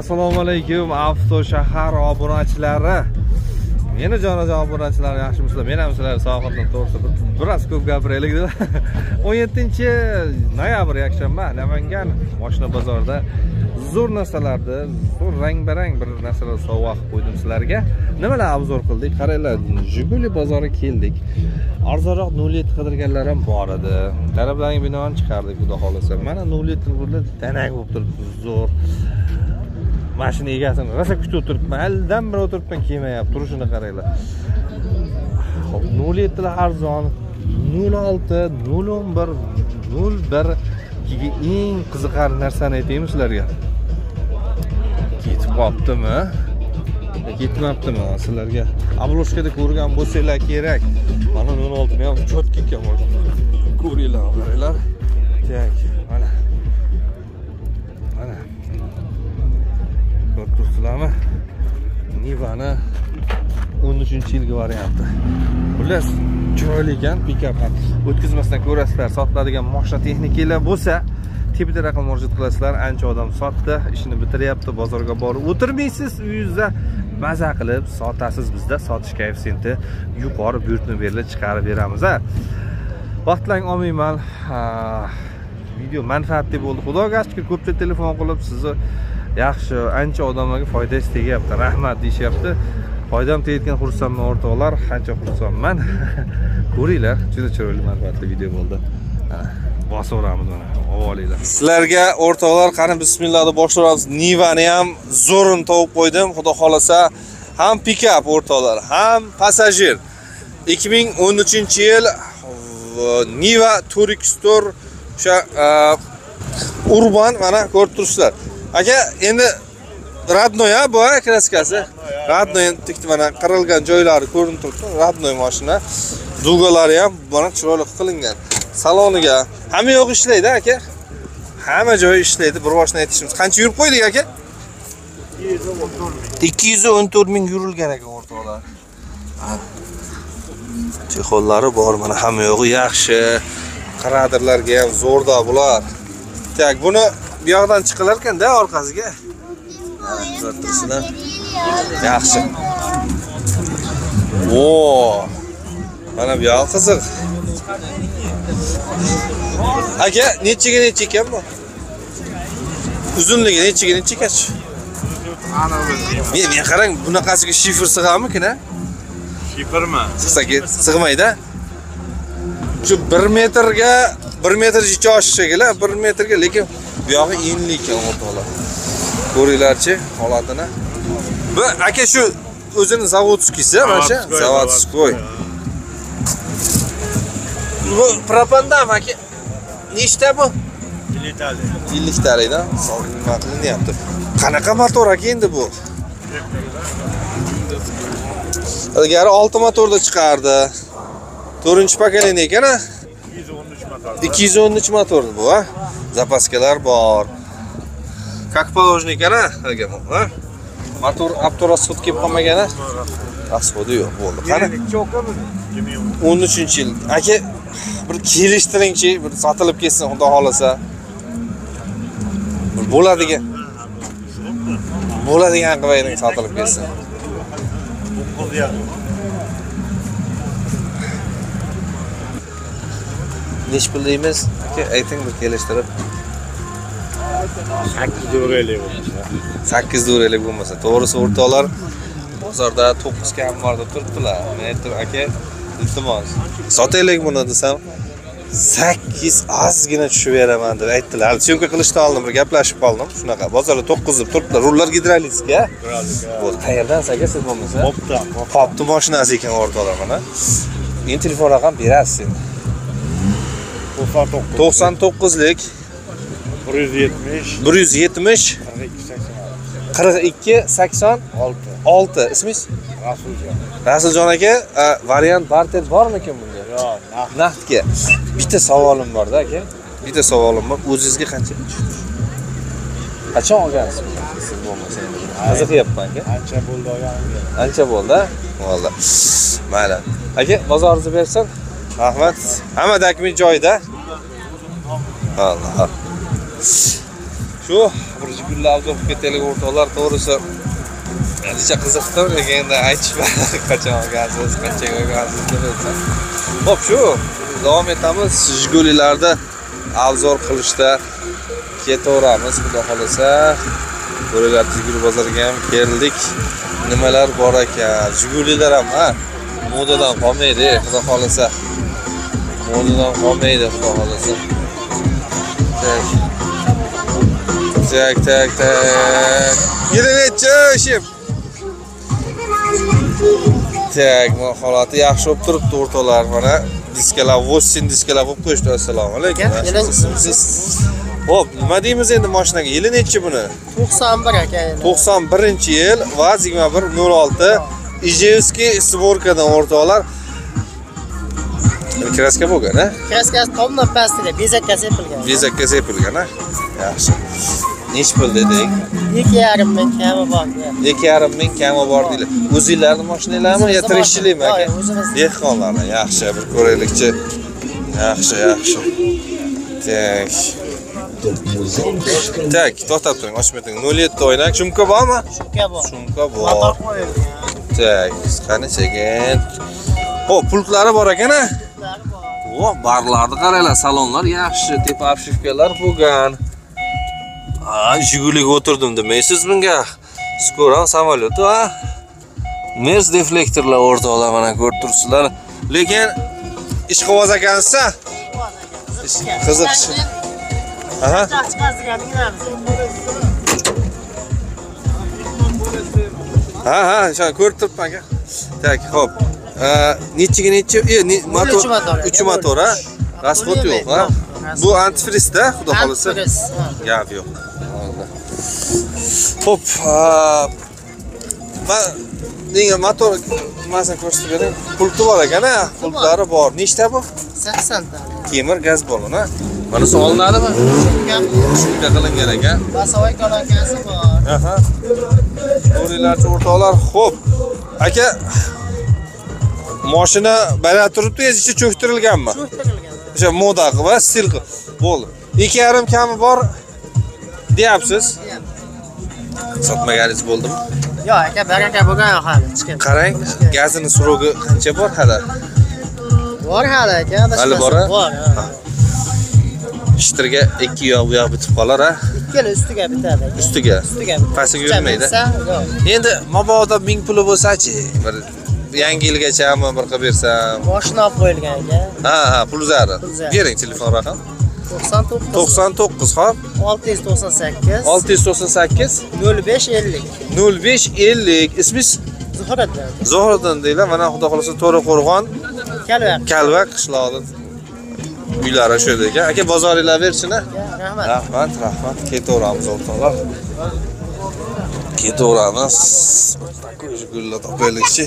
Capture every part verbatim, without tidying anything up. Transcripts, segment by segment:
Assalomu alaykum Avto shahar obunachilari. Meni jonajon obunachilar yaxshimisizlar? Men ham sizlar sog'liqni to'g'risida biroz ko'p gapiraylik deb. o'n yettinchi noyabr yakshanba Namangan mashina bozorida zo'r narsalarni, zo'r rang-barang bir narsalar sovg'a qilib qo'ydim sizlarga. Nimalar obzor qildik? Qaranglar, Jiguli bozoriga keldik. Arzonroq nol yetti qidirganlar ham bor edi. Talablarga binoan chiqardik, xudo xolasa. Mana nol yetti burada danak bo'lib turibdi, zo'r. Mashina egasini rosa kutib o'tiribman. Aldan bir o'tiribman, kelmayapti. Turishini qaranglar. Xo'p, nol yetti lar arzon, nol olti, nol o'n bir, nol bir ga eng qiziqarli narsani aytaymi sizlarga. Ketib qoptimi? Ketmabdimi sizlarga? Obloshkada ko'rgan bo'lsanglar kerak. Mana nol olti ni ham chotki ekan. Ko'ringlar, qaranglar. Tak, mana. Mana. Ko'rib turibsizlarmi? Nivani o'n uchinchi yilgi varianti. Xullas, chiroyli ekan, pikap ham. O'tkazmasdan ko'rasizlar, sotiladigan mashina texnikalar bo'lsa, tepida raqam murojaat qilasizlar. Ancha odam sotdi, ishini bitiryapti, bozorga borib o'tirmaysiz, uyingizda maza qilib sotasiz. Bizda sotish koeffitsiyenti yuqori, buyurtma berilib chiqarib beramiz. Ha. Vaqtlang olmayman. Video manfaatli bo'ldi. Xudoga shukr, ko'pchilik telefon qilib sizni yaxshi, ancha odamlarga foydasi tegyapti. Rahmat deyishyapti. Foydam tegayotgan xursandman o'rtoqlar, qancha xursandman. Ko'ringlar, juda chiroyli manfaatli video bo'ldi. Bosaveramiz mana, ovolaylar. Sizlarga o'rtoqlar, qani bismillah deb boshlaymiz. Nivani ham zo'rini topib qo'ydim. Xudo xolasa, ham pikap o'rtoqlar, ham passajir. ikki ming o'n uchinchi yil Niva Turkstor o'sha urban mana ko'rib turibsizlar. Aka, endi radnoy ha bu kraskasi. Radnoy tikdi mana qirilgan joylari ko'rinib turibdi. Radnoy mashina. Dugolari ham mana chiroyli qilingan. Saloniga hamma yo'q ishlaydi aka. Hamma joyi ishlaydi. Bir boshdan aytishimiz. Qancha yurib qo'ydik aka? ikki yuz o'n to'rt ming yurilgan ekan o'rtoqlar. Chexollari bor, mana hamma yo'g'i yaxshi. Qaradirlarga ham zo'rda bular. Tak, buni bu yoqdan chiqilar ekan-da orqasiga. Yaxshi. O, mana bu yoq qiziq. Aka, nechiga necha ekan bu? Uzunligi nechiga necha ekan? Men men qarang, bunaqasiga shifr sig'ammikin-a? Shifrmi? Sig'sa sig'maydi. Shu bir metrga bir metr jicha oshishi bir metrga, lekin bu yog'i enli ekan o'rtoqlar. Ko'ringlarchi holatini. Bu aka shu o'zini zavodskisi, mana shu zavodskoy. Bu propandam aka. Nechta bu? ellik talikda nima qilinyapti? Qanaqa motor aka endi bu? Ilgari olti motorda chiqardi. to'rtinchi pokoleniya ekan-a? ikki yuz o'n uch motor bu, ha? Zapaskalar bor. Как положено ekan-a? Ha? Motor avtorasxod kelib qolmagan-a? Rasxodi yo'q, bo'ldi. Qani? o'n uchinchi yil. Aka, bir kelishtiringchi, bir sotilib ketsin, xudo xolasa. Bo'ladigan. Bo'ladigan qilib sotilib ketsin. Nech pul deymiz? Aka, ayting bir kelishtirib. sakkiz yuz ellik bo'lmasa. sakkiz yuz ellik bo'lmasa. To'g'risi o'rtoqlar, bozorda to'qqiz kam borda turibdilar. Men aytdim, aka, iltimos, sotaylik buni desam, sakkiz ozgina tushib beraman deb aytdilar. Hali syomka qilishdan oldin bir gaplashib qoldim. Shunaqa, bozorda to'qqiz deb turibdilar. Rullar gidrolitga. Bo'ldi. Qayerdan aka siz bo'lmasa? Qopdi. Qopdi mashinasi ekan o'rtoqlar mana. Men telefon raqam berasiz endi. to'qson to'qqizlik bir yuz yetmish bir yuz yetmish qirq ikki sakson olti. Ismingiz? Rasuljon. Rasuljon aka, variant barter bormi-kin bunda? Yo'q, naqdga. Bitta savolim bor-da aka. Bitta savolim bor. O'zingizga qancha tushdi? Qachon olgansiz? Siz bo'lmasa endi. Qiziqyapman aka. Ancha bo'ldi olganimga. Ancha bo'ldi. Vallo. Mayli. Aka, bozoringizni bersin. Rahmat. Hamma dokument joyida. Allah. Shu bir Jiguli obzor qilib ketaylik o'rtoqlar, to'g'risi ancha qiziqdim, lekin aytishmadi qachon olgansiz, qanchaga olgansiz deb aytsam. Xo'p, shu davom etamiz Jigulilarda obzor qilishda ketaveramiz, xudo xolasa. Ko'rlar, Jiguli bozoriga ham keldik. Nimalar bor ekan? Jigulilar ham ha, modadan qolmaydi, xudo xolasa. Modadan qolmaydi, xudo xolasa. Tak. Tak, tak, tak. Yerinchi ishim. Tak, bu holati yaxshi bo'lib turibdi o'rtoqlar. Mana diskalar, osm diskalar qo'yib qo'yishdi. Assalomu alaykum. Siz Hop, nima deymiz endi mashinaga? Yili nechi buni? to'qson bir aka. to'qson birinchi yil va yigirma bir nol olti Ijevskiy sborkadan o'rtoqlar. Kraska bo'lgan, ha? Kraskasi tomdan pastida bezakkasi sepilgan. Bezakkasi sepilgan, ha? Yaxshi. Nech pul dedik? ikki yarim ming kami bor. ikki yarim ming kami bor deydi. O'zingizlarning mashinalarmi yo tirikchilikmi aka? Dehqonlarning. Yaxshi, bir ko'raylikchi. Yaxshi, yaxshi. Tak. Tak, to'xtab turing, ochmay turing. nol yetti o'ynak. Shumka bormi? Shumka bor. Shumka bor. Tak, qani sekin. Xo'p, pultlari bor ekan-a? Vo, barlarni qaranglar, salonlar yaxshi, tepa obshivkalar bo'lgan. Ha, Jiguliga o'tirdim demaysiz bunga. Skoran samolyot, ha? Mers deflektorlar o'rtoqlar mana ko'rib turibsizlar. Lekin ishqiboz ekansiz-a? Qiziqchi. Aha. Ha, ha, shuni ko'rib turibman aka. Tak, xo'p. Nechiga nechi? Motor uch motor, ha? Rasxod yo'q, ha? Bu antifrizda, xudo xolasa. Gap yo'q. Xo'p, men nega motor nimasini ko'rsatib bering? Pulti bor ekan-a? Pultlari bor. Nechta bu? sakson ta. Temir gaz baloni. Mana solinadimi? Shunga qilingan ekan. Basovoy kolonkasi bor. Aha. Ko'ringlarchi o'rtoqlar. Xo'p. Aka, mashina bayra turibdi, ichi cho'ktirilganmi? Cho'ktirilgan. O'sha moda va stil bo'ldi. ikki yarim kami bor deyapsiz. Sotmaganingiz bo'ldimi? Yo'q, aka, baraka bo'lgan hali chiqib. Qarang, gazini surogi qancha bor hali? Bor hali aka, hali bor. Bor. Ishtirga ikki yoq bu yoq bitib qolar, ha? Ikkala ustiga bitadi. Ustiga. Ustiga. Pastiga yurmaydi. Endi mabodo ming puli bo'lsa-chi, bir yangi yilgachami bir qilib bersam. Mashina olib qo'yilgan aka. Ha, ha, pul zari. Bering telefon raqam. to'qson to'qqiz to'qson to'qqiz hop. olti yuz to'qson sakkiz olti yuz to'qson sakkiz nol besh ellik nol besh ellik. Ismingiz? Zuhriddin. Zuhriddin deylar. Mana xudo xolasa To'raqo'rg'on, Kalvaq. Kalvaq qishlog'idan uylari shu yerda ekan. Aka, bozoringlar bersin-a. Rahmat. Rahmat, rahmat. Ketaveramiz o'rtoqlar. Ketaveramiz. Jiguli topaylikchi.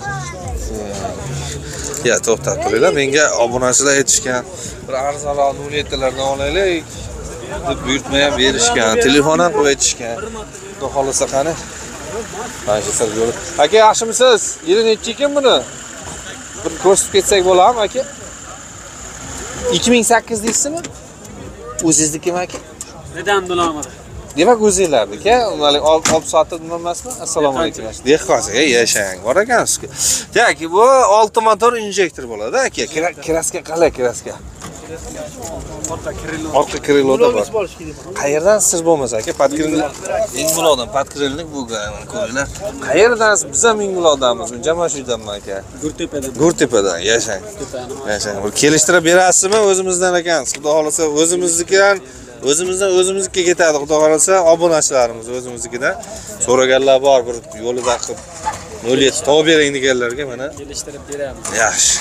Ya, to'xtab turinglar. Menga obunachilar aytishgan, bir arzonroq nol yettilardan olaylik deb buyurtma ham berishgan, telefon ham qo'yib aytishgan. Xudo xolasa qani. Mana shu yo'l. Aka, yaxshimisiz? Yili nechi ekan buni? Bir ko'rsatib ketsak bo'ladimi, aka? ikki ming sakkiz deysizmi? O'zingiznikimi aka? Neden bulamadım? Demak, o'zingizlarniki, olib soatda nima emasmi? Assalomu alaykum. Dehqonsiga yashang, bor ekansiz-ku. Yoki bu olti motor injektor bo'ladi, aka. Kraska qalay kraska? Orta kiriloda. Orqa kiriloda bor. Qayerdan siz bo'lmasa aka, podkrilnik Mingbuloqdan podkrilnik bo'lgan, ko'ringlar. Qayerdan biz ham Mingbuloqdanmiz, Jamashiddanman aka. Gurtepadan. Gurtepadan yashang. Yashang. Bir kelishtirib berasizmi o'zimizdan ekansiz? Xudo xolasa o'zimiznikidan O'zimizdan o'zimizga ketadi, xudo xolasa, obunachilarimiz o'zimiznikidan. So'raganlar bor, bir yo'lida qilib nol yetti topib bering deganlarga mana Kelishtirib beramiz. yaxshi.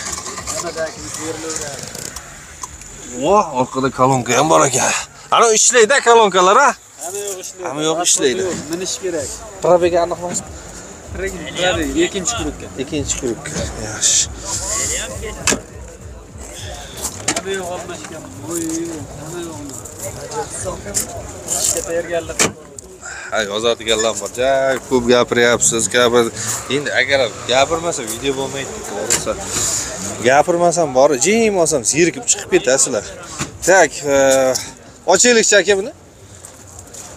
Voh, orqada kolonka ham bor ekan. Ana ishlaydi kolonkalar, ha? Hamma yo'q ishlaydi. Hamma yo'q ishlaydi. Minish kerak. Probega aniqmas. Probega ikkinchi kurukka. Ikkinchi kurukka. Yaxshi. Hamma yo'q olmashgan. Voy, hamma yo'q. İşte tayyorgarlik. Hay, yozadiganlar bor. Ja, ko'p gapiryapsiz, gapir. Endi agar gapirmasa video bo'lmaydi, to'g'risi. Gapirmasam bor, jim olsam zerikib chiqib ketasizlar. Tak, ochaylikchi aka buni.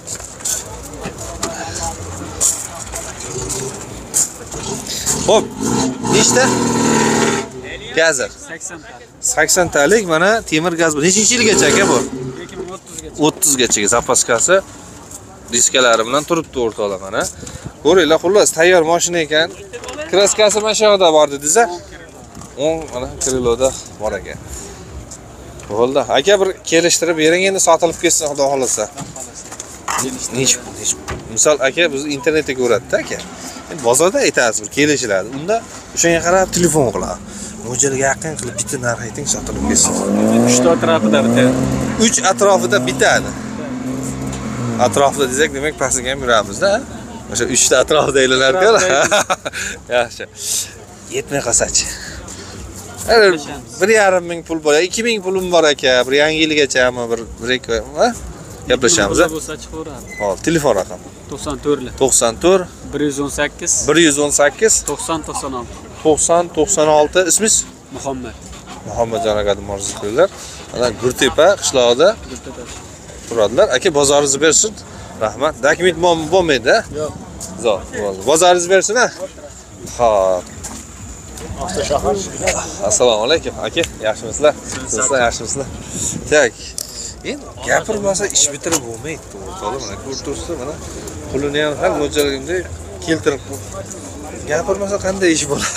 Xo'p, nechta? Gazir. sakson ta. sakson talik mana temir gaz bu. Nechinchi yilgacha aka bu? ikki ming o'ttizgacha. o'ttizgacha zapaskasi diskalari bilan turibdi o'rtoqlar mana. Ko'ringlar, xullas tayyor mashina ekan. Kraskasi mana shu yoqda bor dedingiz-a? o'n mana kriloda bor ekan. Bo'ldi. Aka bir kelishtirib bering endi sotilib ketsin xudo xolasa. Nech nech misol aka biz internetda ko'radi-da aka. Endi bozorda aytasiz bir kelishiladi. Unda o'shanga qarab telefon qiladi. Mo'ljalga yaqin qilib bitta narx ayting sotilib ketsin. uch ta atrofida bitta. uch atrofida bitadi. Atrofida desak, demak pastiga ham yuramiz-da. O'sha uch ta atrofida aylanar-ku. Yaxshi. Yetmay qolsa-chi. bir yarim ming pul bor, ikki ming pulim bor aka. Bir yangi yilgachami bir bir ha? Gaplashamiz. Bo'lsa chiqaveradi. Hop, telefon raqami. to'qson to'rt to'qson to'rt bir yuz o'n sakkiz bir yuz o'n sakkiz to'qson to'qson olti. to'qson to'qson olti. Ismingiz? Muhammad. Muhammadjon aka marzu qilinglar. Mana Gurtepa qishlog'ida turadilar. Aka bozoringizni bersin. Rahmat. Dokument bo'lmaydi-da? Yo'q. Zo'r, bo'ldi. Bozoringizni bersin ha? Xo'p. Avtoshahar. Assalomu alaykum aka, yaxshimisizlar? Sizlar yaxshimisizlar? Tak. Endi gapirmasa ish bitirib bo'lmaydi, to'g'ri. Mana ko'rib turibsiz, mana pulini ham har mo'ljalgimda keltirib gapirmasa qanday ish bo'ladi?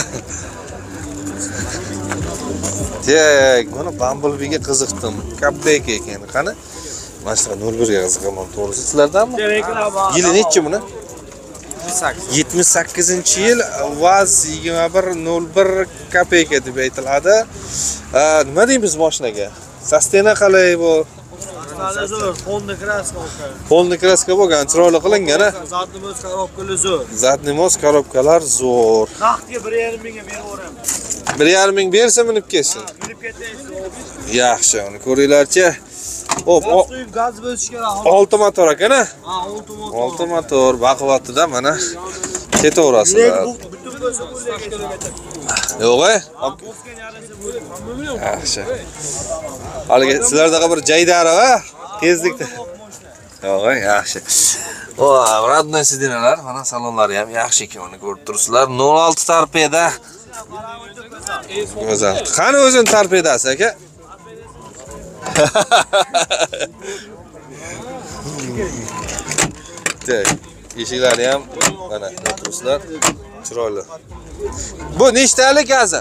Tak, mana Bumblebee'ga qiziqdim. Kapbek ekan. Qani? Mana shu nol birga qiziqaman, to'g'risi. Sizlardanmi? Yili nechi buni? yetmish sakkizinchi yil vaz yigirma bir nol bir kopeyka deb aytiladi. Nima deymiz mashinaga? Sostena qalay bu? Polni kraska bo'lgan. Polni kraska bo'lgan, chiroyli qilingan a. Zatnimoz korobkalar zo'r. Zatnimoz korobkalar zo'r. Vaqtga bir yarim mingga beraveraman. bir yarim ming bersa minib ketsin. Minib ketaysiz. Yaxshi, uni ko'ringlarchi. Hop, gaz bo'lishi kerak. olti motor ekan-a? Ha, olti motor. olti motor, baquvvatida mana ketaverasizlar. Butun bo'lsa Yo'q-a? Yaxshi. Haliga sizlardaqa bir jaydarova tezlikda. Yo'q-a, yaxshi. O, radnoy sidinalar, mana salonlari ham yaxshi ekan, uni ko'rib turibsizlar. nol olti torpeda. Go'zal. Qani o'zing torpedasi aka? Tak, eshiklari ham mana turibsizlar. Chiroyli. Bu nechtalik aza?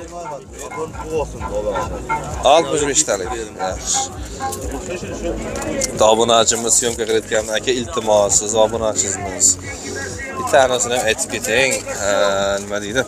oltmish besh talik. Yaxshi. Obunachimiz syomka qilayotgan aka, iltimos, siz obunachimiz. Bitta anasini ham aytib keting. Nima deydi?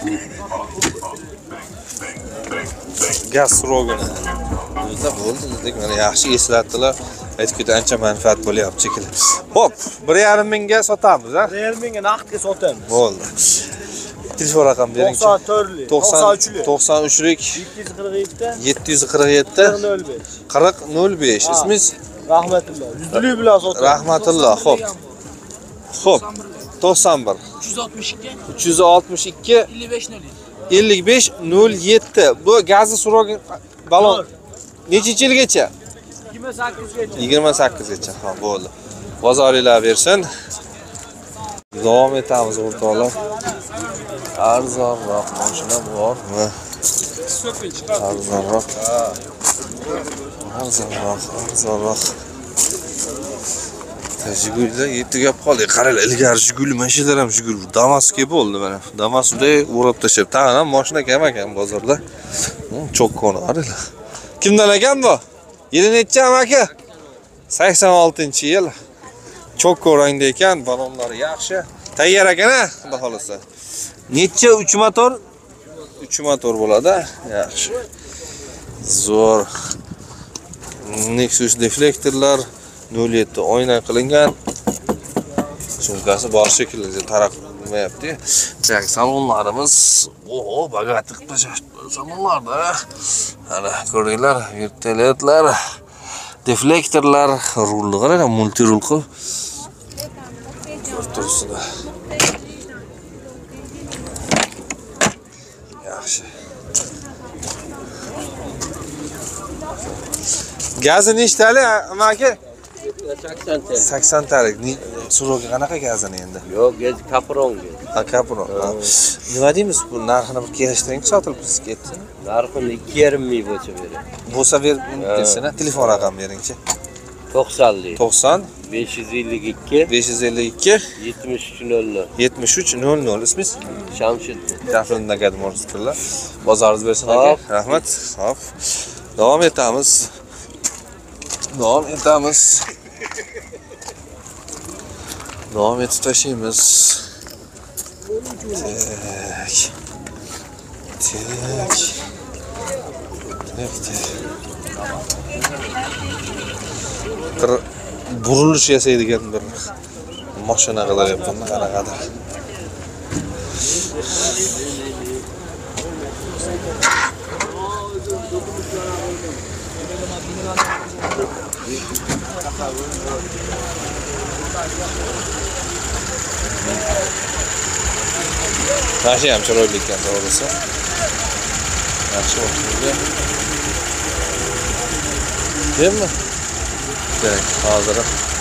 Gaz surogini. Bizda bo'ldi dedik, mana yaxshi eslatdilar. Aytib ketdi, ancha manfaat bo'lyapti shekilli. Hop, bir yarim mingga sotamiz, ha? bir yarim mingga naqdga sotamiz. Bo'ldi. Telefon raqam bering. to'qson to'rt to'qson uchlik yetti yuz qirq yetti qirq nol besh. Ismingiz? Rahmatulloh. Yuzlik bilan sotamiz. Rahmatulloh. Xo'p. Xo'p. to'qson bir uch yuz oltmish ikki ellik besh nol yetti. Bu gazni surog balon nechinchi yilgacha? yigirma sakkizgacha. yigirma sakkizgacha. Ha, bo'ldi. Bozoringlar bersin. Davom etamiz o'rtoqlar. Arzonroq mashina bormi? Arzonroq. Arzonroq, arzonroq. Jigullar yetti gap qoldi. Qaranglar, ilgari Jigul mashinalar ham Jigul. Damas'ga bo'ldi mana. Damas'da o'rab tashlab, tag'in ham mashina kam ekan bozorda. Cho'kkoni qaranglar. Kimdan ekan bu? Yili necha aka? sakson oltinchi yil. Cho'kko rangda ekan, balonlari yaxshi. Tayyor ekan-a, xudo xolasa. Necha uch motor? uch motor bo'ladi, yaxshi. Zo'r. Nexus deflektorlar nol yetti oyna qilingan. Sumkasi bor shekilli taraqmayapti. Tak, salonlarimiz, oho, bagatik salonlarda. Mana ko'ringlar, vertolyotlar, deflektorlar, rullar, multi rul qilib turibsizlar. Yaxshi. Gazi nechtali, aka? sakson tl. sakson talik. Suroga qanaqa gazini endi? Yo'q, gaz kapron. Ha, kapron. Nima deymiz bu narxini bir kelishtiring, sotilib ketdi. Narxini ikki yarim ming bo'lsa beradi. Bo'lsa berib desana, telefon raqam bering-chi. to'qsonlik. to'qson besh yuz ellik ikki besh yuz ellik ikki yetmish uch nol nol. yetmish uch nol nol. Ismingiz? Shamshid. Jafrunda gadmorskirlar. Bozoringiz bersin aka. Rahmat. Xo'p. Davom etamiz. Davom etamiz. Davom etib tashlaymiz. Tak. Tak. Tak. Bir burilish yasaydigan bir mashina qilyapman, qanaqadir. Yaxshi ham chiroyli ekan to'g'risi. Yaxshi o'xshaydi. Deymi? Kerak, hozir.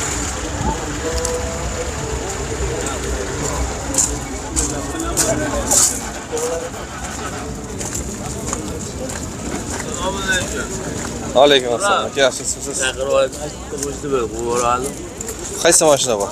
Alaykum assalom. Yaxshimisiz? Qaysi mashina bor?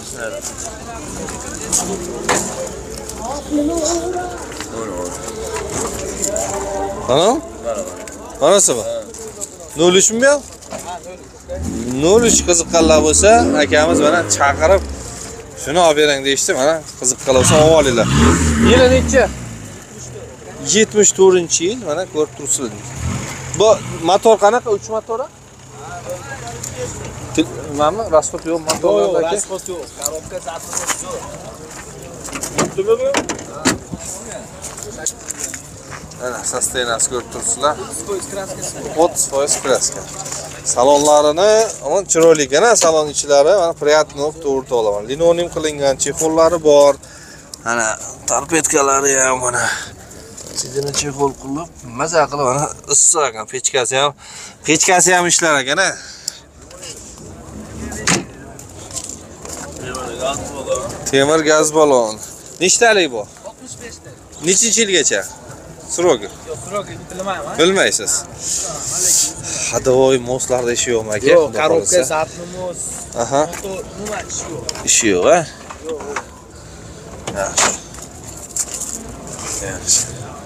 Ana? Anasi mi? nol uch mi? nol uch qiziqqanlar bo'lsa, akamiz mana chaqirib shuni olib bering deyishdi. Mana qiziqqanlar bo'lsa olib olinglar. Yili necha? yetmish to'rtinchi yil, mana ko'rib turibsizlar. Bu motor qanaqa? uch motori? Nimami? Rasxod yo'q motorlarda aka? Rasxod yo'q. Korobka zatimiz yo'q. Yutdimi bu? Mana sostenasi ko'rib turibsizlar. o'ttiz foiz kraska. Salonlarini, ama chiroyli ekan, salon ichlari, mana приятный to'g'ri olaman. Linoleum qilingan chexollari bor. Mana torpedkalari ham mana sidini chexol qilib, maza qilib mana issiq ekan, pechkasi ham, pechkasi ham ishlar ekan. Temir gaz balon. Nechtalik bu? oltmish besh ta. Nechinchi yilgacha? Surogi. Yo'q, surogi bilmayman. Bilmaysiz. Hadovoy moslarda ishi yo'qmi aka? Yo'q, korobka zatni mos. Aha. Motor nima ishi yo'q. Ishi yo'q, ha? Yo'q. Yaxshi. Yaxshi.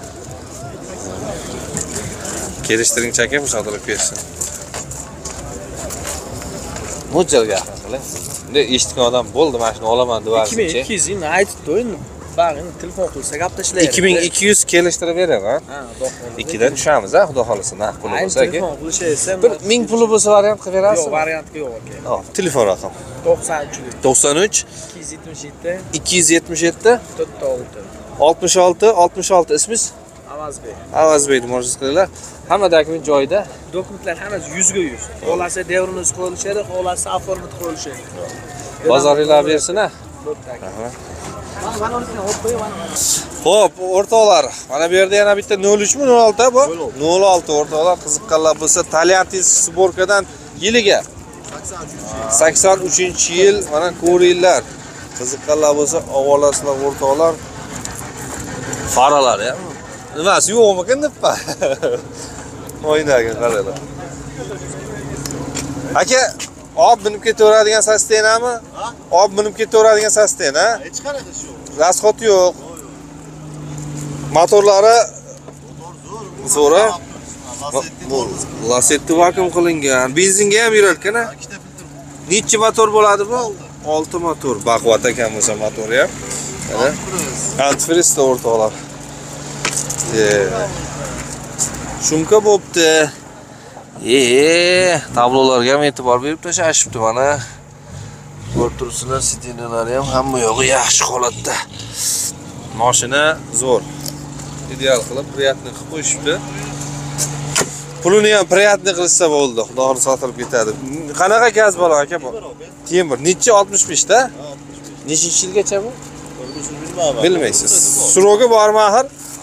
Kelishtiring chaka sotilib ketsin. Mo'ljalga qiling. Endi eshitgan odam bo'ldi, mashina olaman deb ikki ming ikki yuz ni aytibdi endi. Bag'ini telefon qilsa gap tashlaydi. ikki ming ikki yuz kelishtirib bering, ha? Ha, xudo xolasa. ikkidan tushamiz, ha, xudo xolasa, naq puli bo'lsa aka. Telefon qilishsa, bir ming puli bo'lsa variant qilib berasiz. Yo'q, variantga yo'q aka. Hop, telefon raqam. to'qson uch to'qson uch ikki yuz yetmish yetti ikki yuz yetmish yetti to'rt olti oltmish olti oltmish olti. Ismingiz? Avazbek. Avazbek mo'jiz qilinglar. Hamma dokument joyida. Dokumentlar hammasi yuz ga yuz. Xohlasa devrimiz qo'yilishadi, xohlasa oformit qo'yilishadi. Bozoringlar bersin, ha. Bo'pti aka. Aha. Mana unisini olib qo'yaman. Xo'p, o'rtoqlar, mana bu yerda yana bitta nol uch mi nol olti bu? nol olti o'rtoqlar, qiziqqanlar bo'lsa, Talyantis sborkadan yiliga sakson uchinchi yil, mana ko'ringlar. Qiziqqanlar bo'lsa, ovolasizlar o'rtoqlar. Faralar, ya. Nimasi yo'qmikan debpa? Oynaga qaranglar. Aka, olib minib ketaveradigan sostenami? Olib minib ketaveradigan sosten, ha? Hech qanaqa shu. Rasxod yo'q. Motorlari zo'ra. Lasetti vakuum qilingan. Benzinga ham yurarkan-a? Necha motor bo'ladi bu? olti motor. Baquvvat ekan bo'lsa motori ham. Mana antifriz o'rtoqlar. Shumka bo'pti. E, tablolarga ham e'tibor berib tashashibdi mana. Ko'rib turibsizlar, sidinalari ham hamma yo'g'i yaxshi holatda. Mashina zo'r. Ideal qilib, приятный qilib qo'yishibdi. Pulini ham приятный qilsa bo'ldi. Xudo xolasa sotilib ketadi. Qanaqa gaz balon aka bu? Temir. Necha oltmish besh ta? Nechinchi yilgacha bu? Bilmaysiz. Surogi bormi axir?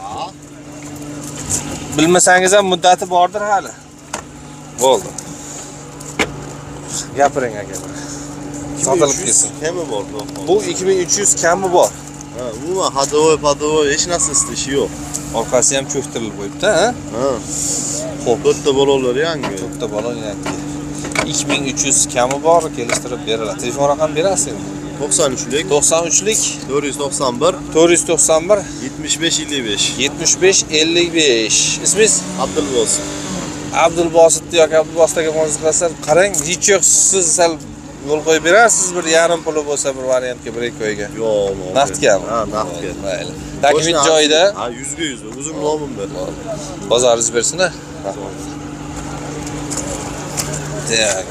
Bilmasangiz ham muddati bordir hali. Bo'ldi. Gapiring aka. sotilib ketsin. Kami bor. Bu ikki ming uch yuz kami bor. Ha, umuman hadovoy, padovoy hech narsa istishi yo'q. Orqasi ham cho'ktirilib qo'yibdi, ha? Ha. Xo'p, to'rtta balolar yangi. To'rtta balo yangi. ikki ming uch yuz kami bor, kelishtirib beriladi. Telefon raqam berasizmi? to'qson uchlik, to'qson uchlik to'rt yuz to'qson bir, to'rt yuz to'qson bir yetmish besh ellik besh. yetmish besh ellik besh. Ismingiz? Abdulbosit. Abdulbositni yoki Abdulbositga murojaat qilsangiz, qarang, hech yo'q, siz sal yo'l qo'yib berasiz, bir yarim puli bo'lsa bir variantga bir ikki oyga. Yo'q, Naqdgami? Ha, naqdga. Mayli. Taklif joyida? Ha, yuzga yuz. O'zim nomimda. Bozoringiz bersin-a. Tak.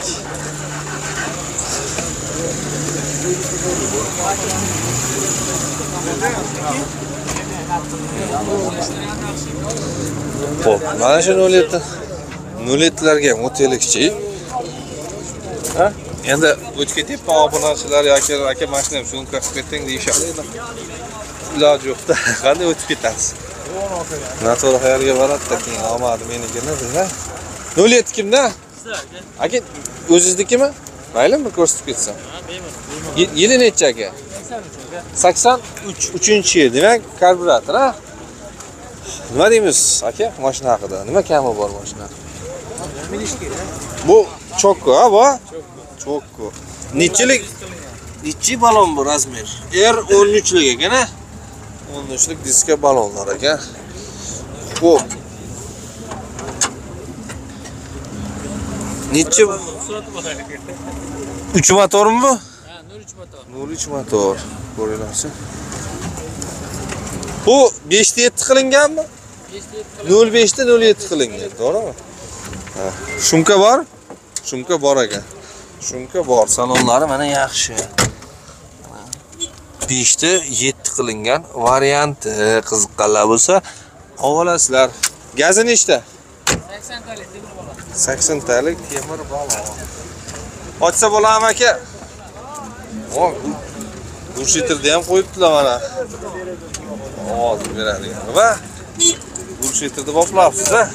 Xo'p, mana shu nol yetti nol yettilarga ham o'telikchi. Ha? Endi o'tib ketyapti obunachilar yoki aka mashina ham shuni qilib keting deyishadi. Iloji yo'qda. Qanday o'tib ketasiz? Noto'g'ri qayerga boradi, keyin omadi menikini bizda. nol yetti kimda? Aka, o'zingiznikimi? Maylimi bir ko'rsatib ketsam? Yili necha aka? sakson uch. uchinchi yil, demak, karburator, ha? Nima deymiz aka mashina haqida? Nima kami bor mashina? Bu chokko, ha, bu? Chokko. Nechilik? Nechi balon bu razmer? R o'n uch lik ekan-a? o'n uch lik diska balonlar ekan. Xo'p. Nechi? uch motormi bu? Ha, nol uch motor. nol uch motor. Ko'ringlarchi. Bu besh ta yetti qilinganmi? nol besh ta nol yetti qilingan, to'g'rimi? Ha, shumka bor? Shumka bor ekan. Shumka bor, salonlari mana yaxshi. besh ta yetti qilingan varianti qiziqqanlar bo'lsa, olasizlar. Gazi nechta? sakson talik temir balon. sakson talik temir balon. Ochsa bo'ladimi aka? O, Burshitirda ham qo'yibdilar mana. Ovoz beradigan. Va Burshitirda boplabsiz, ha?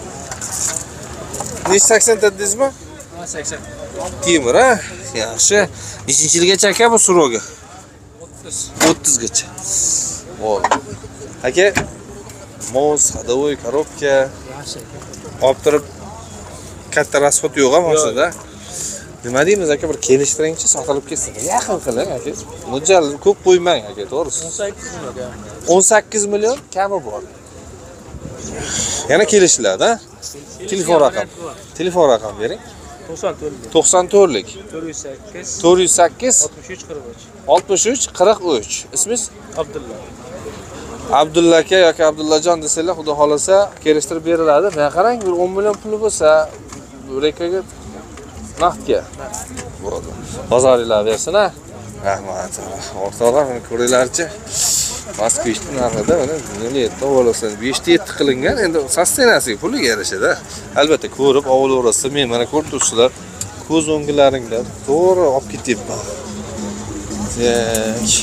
Necha sakson ta dedingizmi? Ha, sakson. Temir, ha? Yaxshi. Nechinchi yilgacha aka bu suroga? o'ttiz. o'ttiz gacha. Bo'ldi. Aka, moz, hadovoy, korobka. Yaxshi aka. Olib turib katta rasxod yo'q-a maşinada. Nima deymiz aka, bir kelishtiringchi, sotilib ketsin. Yaqin qiling aka. Mo'ljal ko'p qo'ymang aka, to'g'risi. o'n sakkiz million. o'n sakkiz million kami bor. Yana kelishiladi, ha? Telefon raqam. Telefon raqam bering. to'qson to'rt lik. to'rt yuz sakkiz. to'rt yuz sakkiz. oltmish uch qirq uch. oltmish uch qirq uch. Ismingiz? Abdulla. Abdulla aka yoki Abdullajon desanglar, xudo xolasa kelishtirib beriladi. Men qarang, bir o'n million puli bo'lsa, rekaga naqdga. Bo'ldi. Bozoringlar bersin, ha? Rahmat. O'rtoqlar, mana ko'ringlarchi. Moskvishning narxida mana nol yetti ovolasini besh ta yetti qilingan, endi sostenasiga puliga yarashadi. Albatta ko'rib ovulaverasiz. Men mana ko'rib turibsizlar. Ko'z o'nglaringlar to'g'ri olib ketyapman. Tak.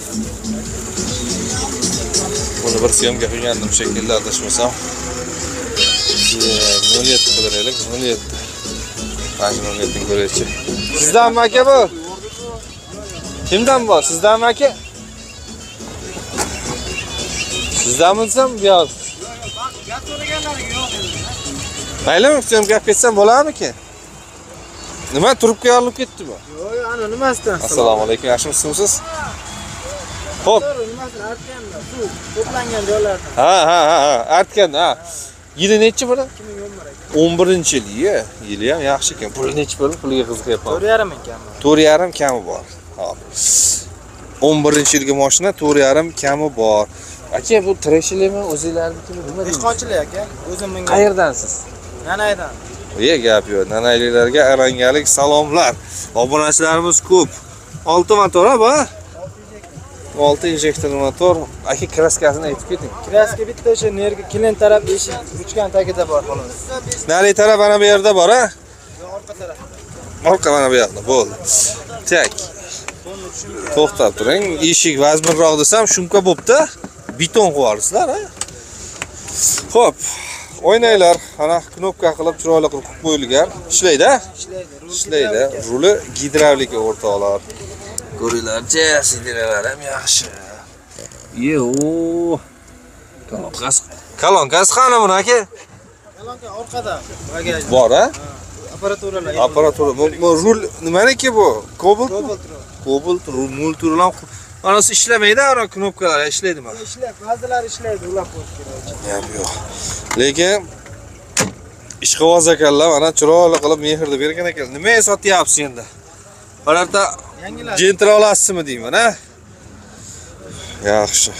Buni bir syomka qilgandim shekilli adashmasam. nol yetti qidiraylik, nol yetti. Mana nol yetti ko'raychi. Sizdanmi aka bu? Kimdan bor? Sizdanmi aka? Sizdanmi desam, yo'q. Gap so'raganlaring yo'q dedi. Maylimi, sen gap ketsam bo'ladimi-ki? Nima turibga olib ketdimi? Yo'q, ana nimasidan? Assalomu alaykum, yaxshimisiz? Xo'p. Nimasini artganda, suv to'plangan joylardan. Ha, ha, ha, artgan, ha. Yili nechi buni? ikki ming o'n bir ekan. o'n birinchi yil, yili ham yaxshi ekan. Puli nechi bo'ldi? Puliga qiziqyapman. to'rt yarim ming kami. to'rt yarim kami bor. Hop. o'n birinchi yilgi mashina to'rt yarim kami bor. Aka, bu Treshilmi, o'zingizlarnikimi? Nima deysiz? Ishqonchilik aka, o'zim mingan. Qayerdansiz? Nanaydan. Ye, gap yo'q. Nanayliklarga arangalik salomlar. Obunachilarimiz ko'p. olti motor bu. olti injektor motor. Aka, kraskasini aytib keting. Kraska bitta o'sha nerga klient taraf eshik uchgan tagida bor xolos. Nari taraf ana bu yerda bor, ha? Yo'q, orqa taraf. Orqa mana bu yerda bo'ldi. Tak. To'xtab turing. Eshik vazminroq desam, shumka bo'pti. Beton qo'yarsizlar, ha? Xo'p. o'ynaylar. Ana knopka qilib chiroyli qilib qo'yilgan. Ishlaydi. Ishlaydi. Ishlaydi. Ruli gidravlika o'rtoqlar. Ko'ringlarchi, sidiralar ham yaxshi. Yo. Kalonkasi. Kalonkasi qani buni aka? Kalonka orqada. Bagaj. Bor a? Apparaturalar. Apparatura. Bu rul nimaniki bu? Cobalt. Cobalt. Cobalt rul multirulam. Anasi ishlamaydi, ana knopkalar ishlaydimi? Ishlaydi, ba'zilar ishlaydi, ulab qo'yish kerak. Yo'q, yo'q. Lekin ishqiboz ekanlar, mana chiroyli qilib mehrni bergan ekan. Nimaga sotyapsiz endi? Qarorda Yangilar. jentira olasizmi deyman, ha? Yaxshi.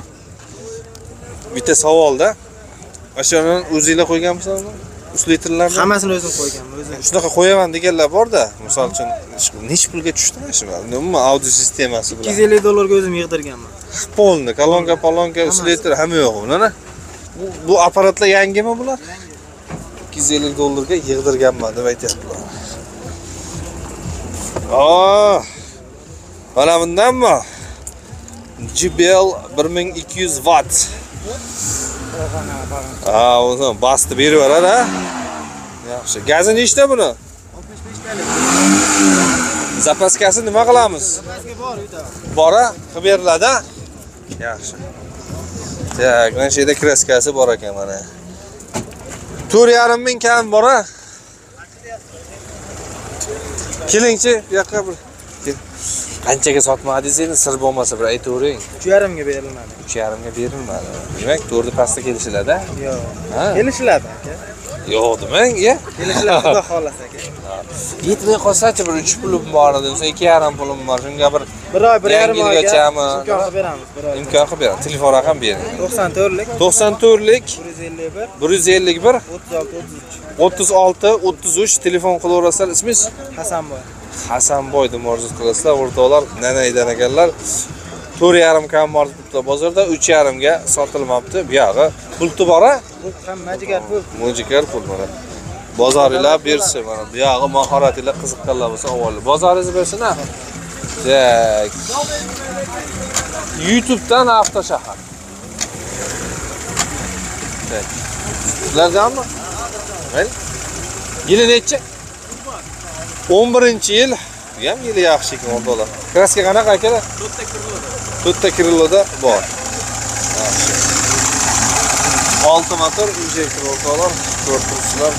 Bitta savolda. Ashuni o'zingizlar qo'yganmisizmi? uch litrlarni? Hammasini o'zim qo'yganman, o'zim. Shunaqa qo'yaman deganlar bor-da. Misol uchun nech pulga tushdimi shu? Nima audio sistemasi bilan? ikki yuz ellik dollarga o'zim yig'dirganman. Polni, kolonka, polonka, uch litr hamma yo'q buni. Bu bu apparatlar yangimi bular? ikki yuz ellik dollarga yig'dirganman deb aytyaptilar. Aa! Mana bundanmi? J B L bir ming ikki yuz watt. Aa, o'zi bastib berib beradi, ha? Yaxshi. Gazi nechta buni? oltmish besh talik. Zapaskasi nima qilamiz? Zapaska bor uyda. Bora, qilib beriladi. Yaxshi. Tak, mana shu yerda kraskasi bor ekan mana. to'rt yarim ming kam bor-a? Kelingchi, bu yoqqa bir. Qanchaga sotmadingiz endi sir bo'lmasa bir aytavering. uch yarim mingga berilmadi. uch yarim ga berilmadi. Demak, to'rtni pastda kelishiladi-a? Yo'q. Ha? Kelishiladi aka. Yo'q demang, ya. Kelishiladi, xudo xolasa aka. Yetmay qolsa-chi bir uch pulim bor edi, ikki yarim pulim bor. Shunga bir bir oy, bir yarim oyga yilgachami? imkon qilib beramiz, bir oy. Imkon qilib beramiz. Telefon raqam bering. to'qson to'rtlik to'qson to'rtlik bir yuz ellik bir bir yuz ellik bir o'ttiz olti o'ttiz uch. o'ttiz olti o'ttiz uch telefon qilaverasizlar. Ismingiz? Hasanboy. Hasanboy deb orzu qilasizlar. O'rtoqlar nanaydan ekanlar. to'rt yarim kam bor debdi bozorda, uch yarim ga sotilmabdi. Bu yog'i pulti bor-a? Bu ham majigar pul. Mo'jigar pul mana. Bozoringlar bersin mana. Bu yog'i mahoratinglar qiziqqanlar bo'lsa, avval bozoringizni bersin-a. Tak. YouTube'dan Avtoshahar. Tak. Sizlardanmi? Mayli. Yili necha? o'n birinchi yil. Bu ham yili yaxshi ekan o'rtoqlar. Kraska qanaqa aka? to'rtta kiloda. to'rtta kiloda bor. Yaxshi. olti motor injektor o'rtoqlar, to'rt turishlar.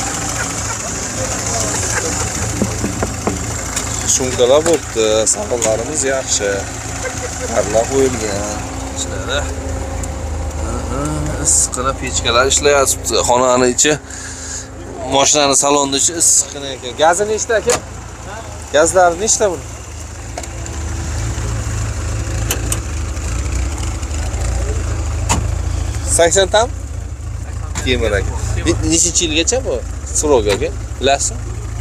Shumkalar bo'pti, savollarimiz yaxshi. Qarlar qo'yilgan. Ishlari. Issiqqina pechkalar ishlayapti. Xonani ichi, mashinani salonida ichi issiqqina ekan. Gazi nechta aka? Gazlari nechta bu? sakson tam? Temir aka. Nechinchi yilgacha bu? Srog aka. Bilasizmi?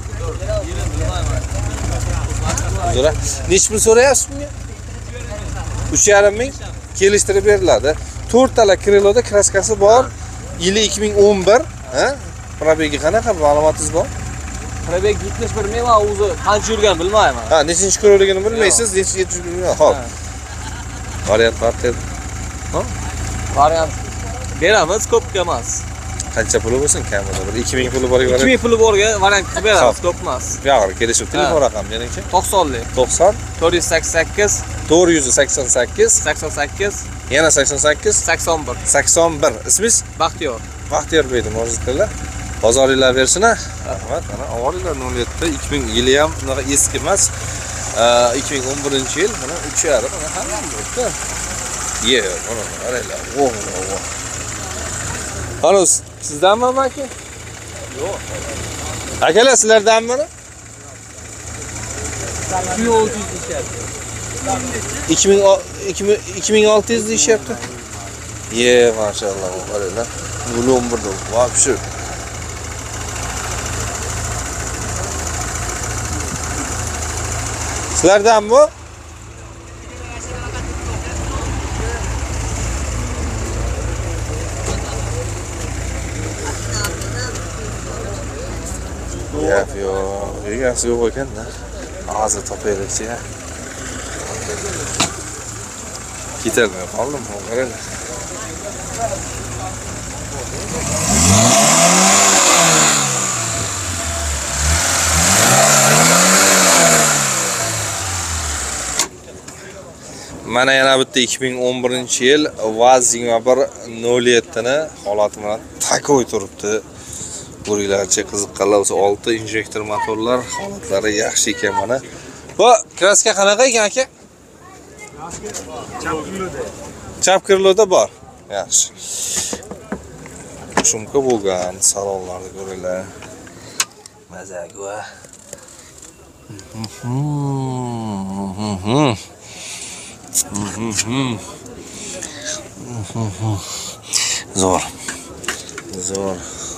Zo'ra. Nech pul so'rayapsiz bunga? uch yarim ming kelishtirib beriladi. to'rttala kriloda kraskasi bor. Yili ikki ming o'n bir, ha? Probegi qanaqa ma'lumotingiz bor? Probeg yetmish bir ming va o'zi qancha yurgan bilmayman. Ha, nechinchi kroligini bilmaysiz, necha yetmish bir ming. Xo'p. Variant farqi. Ha? Variant beramiz, ko'pga emas. Qancha puli bo'lsin kamida? Bir ikki ming puli boriga ikki ming puli borga variant qilib beramiz, ko'p emas. Yo'g'ri, kelishib telefon raqam beringchi. to'qsonlik to'qson to'rt yuz sakson sakkiz to'rt yuz sakson sakkiz sakson sakkiz yana sakson sakkiz sakson bir. sakson bir. Ismingiz? Baxtiyor. Baxtiyor Bey deb o'rnatildi. Bozoringlar bersin-a. Rahmat. Mana avvallar nol yetti ikki ming yili ham bunaqa eski emas. ikki ming o'n birinchi yil mana uch yarim mana hamma bo'libdi. Ye, mana qaranglar. Voh, voh. Xolos, sizdanmi aka? Yo'q. Akalar sizlardanmi? ikki ming olti yuz deyishyapti. Ye, maşallah, qaranglar. Bulum burada. Vapshu. Sizlardan bu? Yap yo, egasi yo'q ekan-da. Hozir topaylikchi ya. Ketolmay qoldim, qaranglar. mana yana bitta ikki ming o'n birinchi yil vaz yigirma bir nol yetti ni holati bilan takoy turibdi. Ko'ringlarchi, qiziqqanlar bo'lsa olti injektor motorlar holatlari yaxshi ekan mana. Bu kraska qanaqa ekan aka? Chap kirloda. Chap kirloda bor. Yaxshi. Shumka bo'lgan salonlarni ko'ringlar. Mazagi va. Zo'r. Zo'r.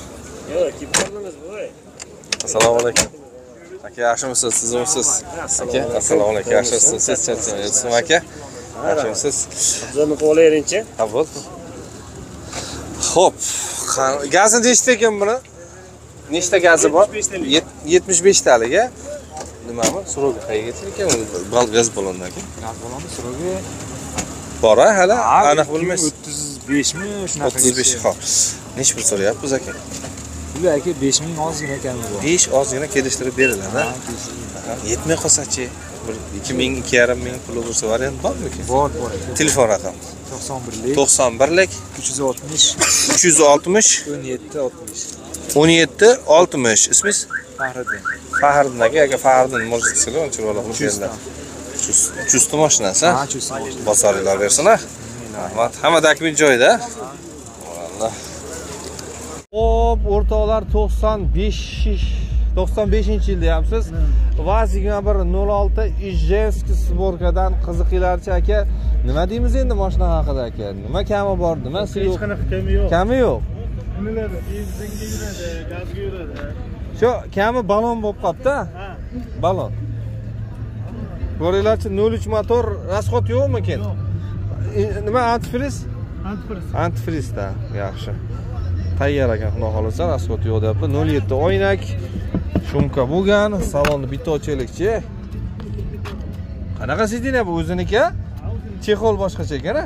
Assalomu alaykum. Aka, yaxshimisiz? Sizmisiz? Aka, assalomu alaykum. Yaxshimisiz? Siz charchamayapsizmi aka? Yaxshimisiz? Bizni qo'layveringchi. Ha, bo'ldi. Xo'p, gazni nechta ekan buni? Nechta gazi bor? yetmish besh talik, a? Nimami? Surogi qayergacha ekan? Bal gaz balondan aka. Gaz baloni surogi bor, a, hali aniq bilmaysiz. o'ttiz beshmi shunaqa. o'ttiz besh, xo'p. Nech pul so'rayapsiz aka? Bular aka besh ming ozgina kami bor. besh ozgina kelishtirib beriladi. Yetmay qolsa-chi? ikki ming, ikki yarim ming puli bo'lsa variant bormi? Bor, bor aka. Telefon raqam to'qson birlik to'qson birlik uch yuz oltmish uch yuz oltmish o'n yetti oltmish. o'n yetti oltmish. Ismingiz? Fahriddin. Fahriddin aka. Aka Fahriddin mo'jizasilar unchiroq qilib berdilar. uch yuz mashinasi. Ha, uch yuz. Bosaringlar bersin, ha. Rahmat. Hamma dokument joyida. Alloh. Xo'p, o'rtoqlar to'qson besh to'qson beshinchi yil deyapsiz. vaz yigirma bir nol olti Ijevsk sborkadan qiziqinglarchi aka. Nima deymiz endi mashina haqida aka? Nima kami bor, nimasi yo'q? Hech qanaqa kami yo'q. Kami yo'q. Nimalar? Benzinga yuradi, gazga yuradi. Shu kami balon bo'lib qopti. Ha. Balon. Ko'ringlarchi, nol uch motor, rasxod yo'qmikin? Nima antifriz? Antifriz. Antifrizda, yaxshi. Tayyor ekan, xudo xolasa, rasxod yo'q deyapti. nol yetti oynak, shumka bo'lgan, salonni bitta ochaylikchi. Qanaqa sidina bu o'ziniki? Chexol boshqacha ekan-a?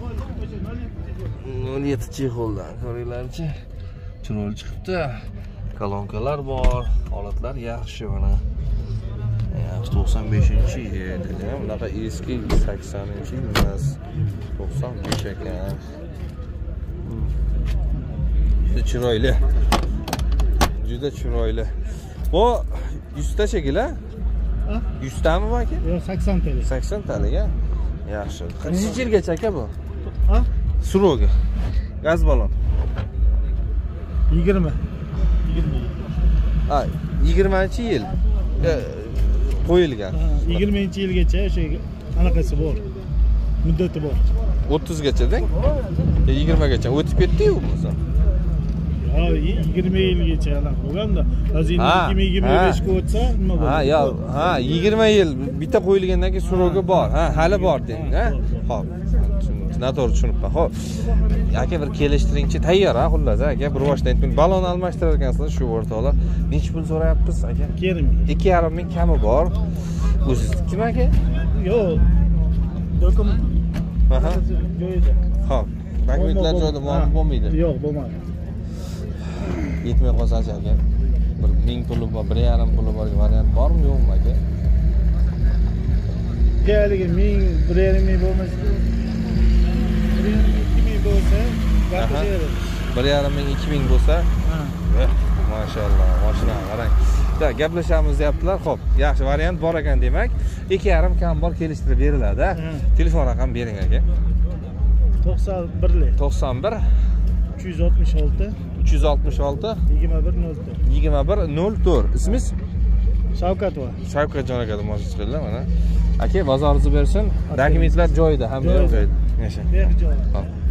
nol yetti chexoldan ko'ringlarchi. Chiroyli chiqibdi. Kolonkalar bor, holatlar yaxshi mana. to'qson beshinchi yil, bunaqa eski saksoninchi yil emas. to'qson besh ekan. Juda chiroyli. Juda chiroyli. Bu yuz ta shekilli? yuz tami bu aka? Yo'q, sakson talik. sakson talik, a? Yaxshi. Qancha yilgacha aka bu? Ha? Surogi. Gaz balon. yigirma. yigirma. Ha, yigirmanchi yil. Qo'yilgan. yigirmanchi yilgacha o'sha anaqasi bor. Muddati bor. o'ttizgacha deng? yigirmagacha o'tib ketdi-yu bo'lsa. Ha, yigirma yilgacha aniq bo'lganda, hozir ikki ming yigirma besh ga o'tsa nima bo'ladi? Ha, yo, ha, yigirma yil bitta qo'yilgandan keyin surogi bor. Ha, hali bor deng, ha? Xo'p. Noto'g'ri tushunibman. Xo'p. Aka bir kelishtiringchi, tayyor ha, xullas aka. Bir boshdan aytdim, balon almashtirar ekansizlar shu o'rtoqlar. Necha pul so'rayapsiz aka? ikki yarim ming. ikki yarim ming kami bor. O'ziz kim aka? Yo'q. Dokument. Aha. Joyida. Xo'p. Dokumentlar joyida bo'lmaydi. Yo'q, bo'lmadi. Yetmay qolsa-chi aka. Bir ming puli bor, bir yarim puli bor variant bormi, yo'qmi aka? Keligi ming, bir yarim ming bo'lmasa, ikki ming bo'lsa, gapiradi. bir yarim ming, ikki ming bo'lsa, Ha. Mashallah, mashina qarang. Da gaplashamiz deyaptilar. Xo'p, yaxshi variant bor ekan demak. ikki yarim kam bor kelishtirib beriladi. Telefon raqam bering aka. to'qson birlik to'qson bir uch yuz oltmish olti uch yuz oltmish olti yigirma bir nol to'rt. yigirma bir nol to'rt. Ismingiz? Shavkat va Shavkatjon aka deb ma'lum qildilar mana. Aka, bozoringizni bersin. Dokumentlar joyida, hamma joyida. Yasha. Berjoy. Xo'p.